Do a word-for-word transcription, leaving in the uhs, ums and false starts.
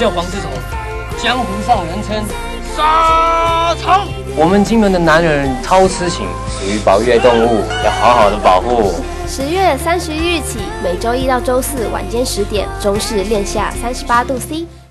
教皇这种江湖上人称沙场。我们金门的男人超痴情，属于保育类动物，要好好的保护。 十月三十一日起，每周一到周四晚间十点，中视练下三十八度 C。